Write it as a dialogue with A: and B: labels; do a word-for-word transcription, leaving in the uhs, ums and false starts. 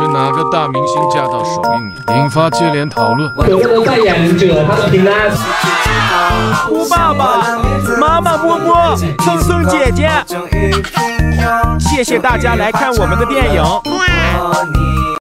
A: 哪个大明星嫁到首映里，引发接连讨论。
B: 有个人扮演者，他的平安。
C: 哭爸爸，妈妈摸摸，蹭蹭姐姐。谢谢大家来看我们的电影。